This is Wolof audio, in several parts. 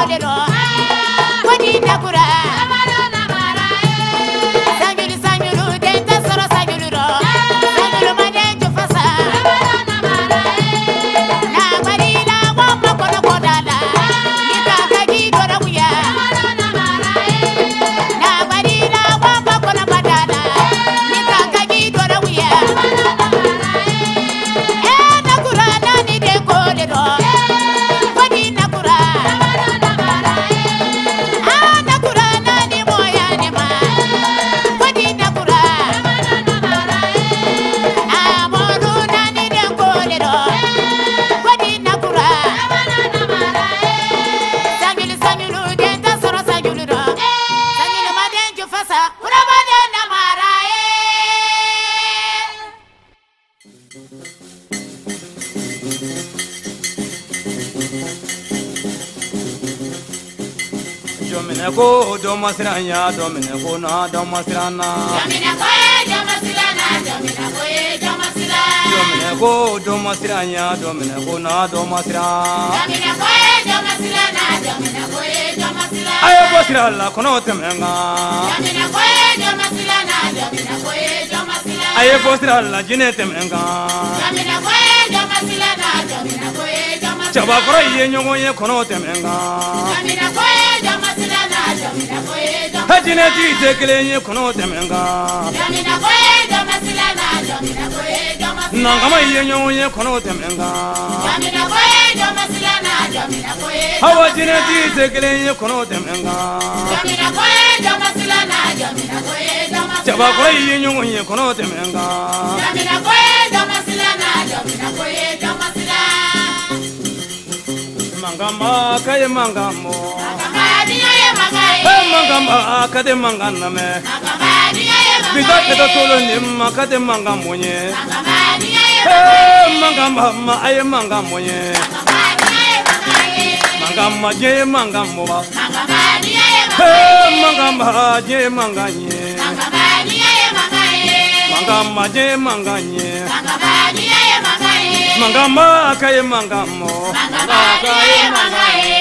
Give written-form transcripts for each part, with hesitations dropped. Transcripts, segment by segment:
Ko doma siranya domine ko na doma sirana domine ko doma sirana domine ko doma siranya domine ko na doma sirana domine ko doma sirana domine ko doma sirana ayo ko sirala kono temenga domine ko doma sirana domine ko doma sirana ayo ko sirala jine temenga domine ko doma sirana domine ko doma sirana chaba koro ye nyongo ye kono temenga domine ko doma sirana domine ko doma hajine ti tekele ye kono temenga domine ko doma sirana domine ko doma sirana nangama ye nyongo ye kono temenga domine ko doma sirana domine ko hawa jine ti tekele ye kono temenga domine ko doma sirana domine ko doma sirana chaba koro ye nyongo ye kono temenga domine ko doma sirana domine ko doma sirana mangama kaye mangamo Magamadiya ye magaye mangama kade mangana me Magamadiya ye magaye bida kede tolo ni makade mangamonye Magamadiya ye magaye mangama ma aye mangamonye Magamadiya ye magaye mangama je mangamo Magamadiya ye magaye mangama je manganye Magamadiya ye magaye mangama je manganye Magamadiya ye magaye mangama kaye mangamo Magamadiya ye magaye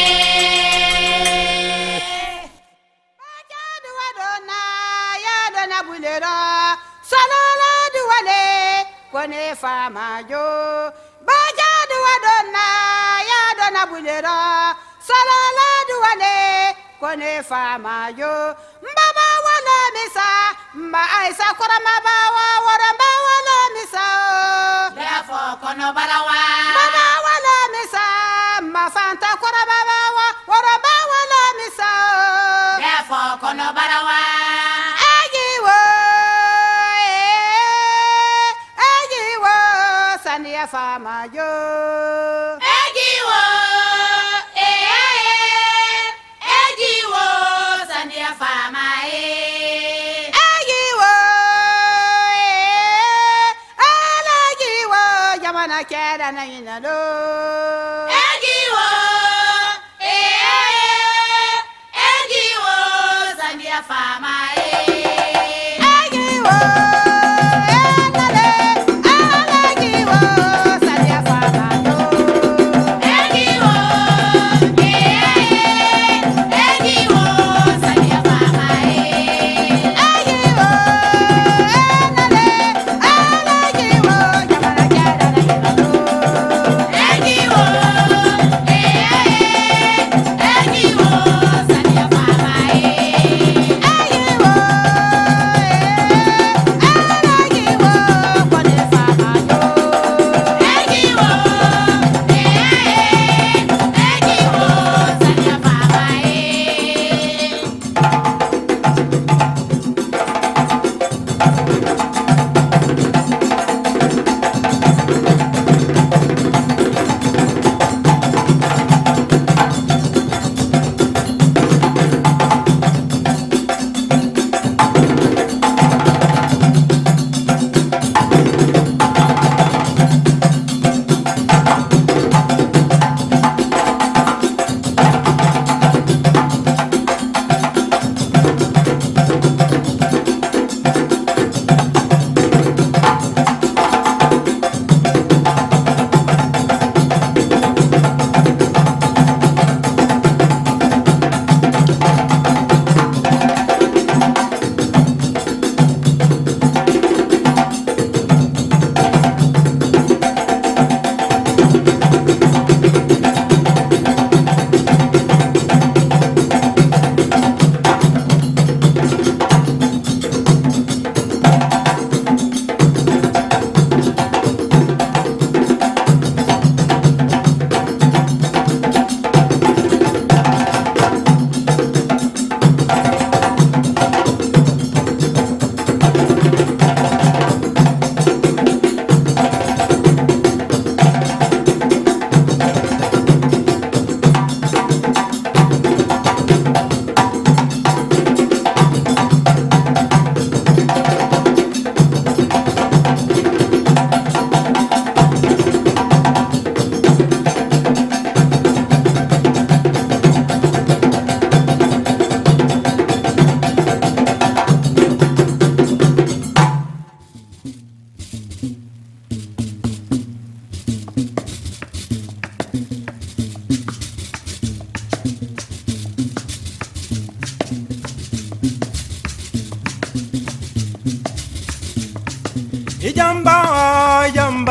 Salala duwale kone fama jo baja duwadona ya dona bulera salala duwale kone fama jo mbaba wala misa mba aisa korama bawa waramba wala misa Defo kono barawa mbaba wala misa mba fanta korama bawa waramba wala misa Defo kono barawa Sania fama yo Ejiwo Ejiwo Sania fama Ejiwo Alajiwo Jamana kera na inalo Ejiwo Ejiwo Sania fama Ejiwo Ejiwo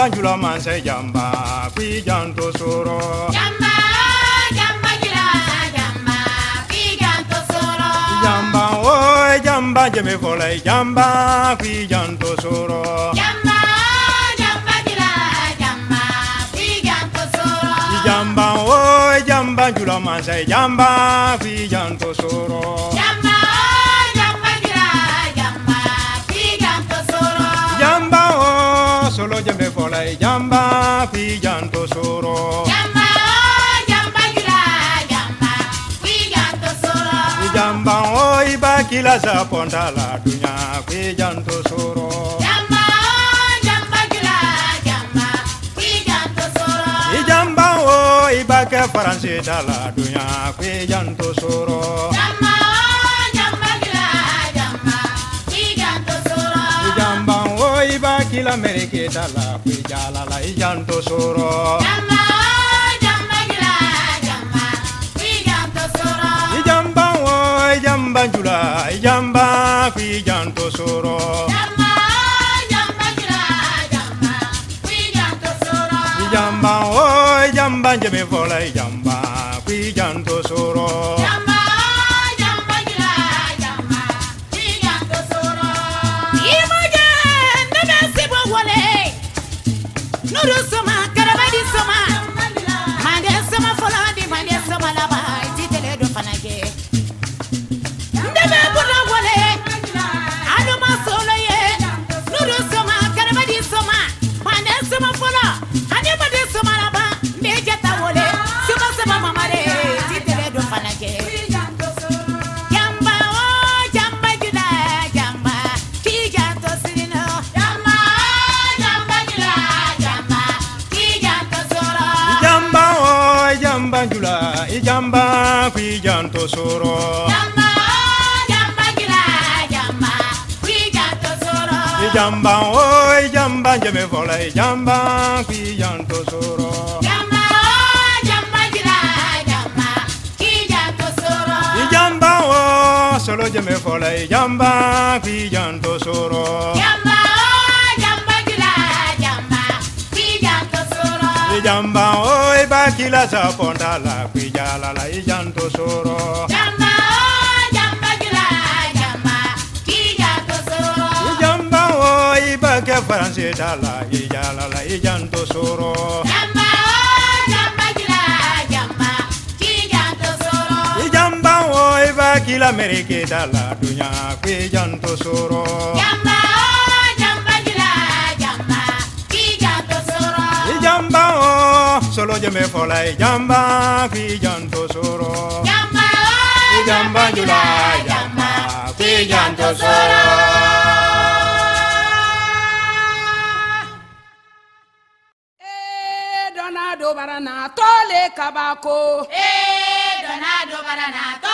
jamba jula manse jamba kwi janto soro Jamba, jamba jula, jamba, piganto soro. jamba o jamba jeme folay jamba kwi janto soro Jamba, jamba jula, jamba, piganto soro. jamba o jamba jula manse jamba kwi janto soro Jamba, jamba jula, jamba, piganto soro. jamba o solo jeme folay jamba kwi janto soro Jamba, jamba jula, jamba, piganto soro. jamba o ibakila sa pontala dunya kwi janto soro Jamba, jamba jula, jamba, piganto soro. jamba o ibake faransi dala dunya kwi janto soro Jamba, jamba jula, jamba, piganto soro. jamba o ibakila merike dala kwi jala la janto soro Jamba, jamba jula, jamba, piganto soro. jamba o jamba jula jamba kwi janto soro Jamba, jamba jula, jamba, piganto soro. jamba o jamba jeme folay jamba kwi janto soro Jamba, jamba jula, jamba, piganto soro. Imoja, nana sibo wale. Nuru soma, karabadi soma. Mande soma folandi, mande soma laba. Titele do fanake. Ndebe buna wale. Aluma solo ye. Nuru soma, karabadi soma. Mande soma fola. Ane mande soma laba. Mejata wale. Soma soma mamare. Titele do fanake. Jamba, oh, jamba jula, jamba, piganto sirino. Jamba, jamba jula, jamba, piganto soro. jamba o jamba jula jamba kwi janto soro Jamba, jamba jula, jamba, piganto soro. jamba o jamba jeme folay jamba kwi janto soro Jamba, jamba jula, jamba, piganto soro. jamba o solo jeme folay jamba kwi janto soro Jamba, jamba jula, jamba, piganto soro. jamba o ibakila sa pontala kwi jala la janto soro Jamba, jamba jula, jamba, piganto soro. jamba o ibake faransi dala jala la janto soro Jamba, jamba jula, jamba, piganto soro. jamba o ibakila merike dala dunya kwi janto soro Jamba, jamba jula, jamba, piganto soro. jamba o solo jeme folay jamba kwi janto soro Jamba, jamba jula jamba kwi janto soro Donado barana tole kabako. Donado barana,